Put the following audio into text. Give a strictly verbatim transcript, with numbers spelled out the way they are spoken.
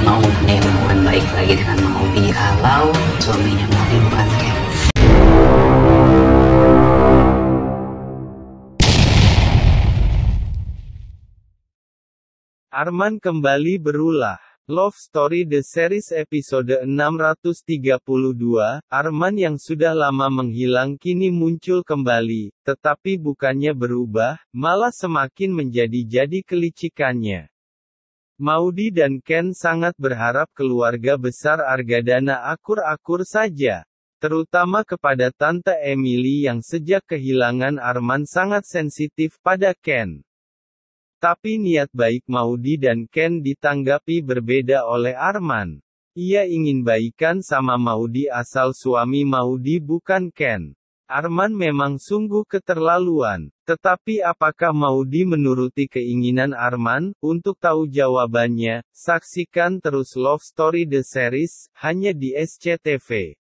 mau nih hubungan baik lagi dengan Maudy kalau suaminya Maudy bukan Ken. Arman kembali berulah. Love Story The Series episode enam ratus tiga puluh dua, Arman yang sudah lama menghilang kini muncul kembali, tetapi bukannya berubah, malah semakin menjadi-jadi kelicikannya. Maudy dan Ken sangat berharap keluarga besar Argadana akur-akur saja. Terutama kepada Tante Emily yang sejak kehilangan Arman sangat sensitif pada Ken. Tapi niat baik Maudy dan Ken ditanggapi berbeda oleh Arman. Ia ingin baikan sama Maudy asal suami Maudy bukan Ken. Arman memang sungguh keterlaluan. Tetapi apakah Maudy menuruti keinginan Arman? Untuk tahu jawabannya, saksikan terus Love Story The Series, hanya di S C T V.